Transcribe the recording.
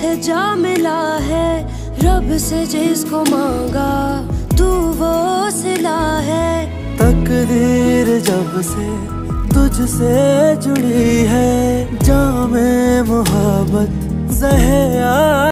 है जा मिला है रब से जिसको मांगा तू वो सिला है। तकदीर जब से तुझसे जुड़ी है जामे मोहब्बत ज़हरा।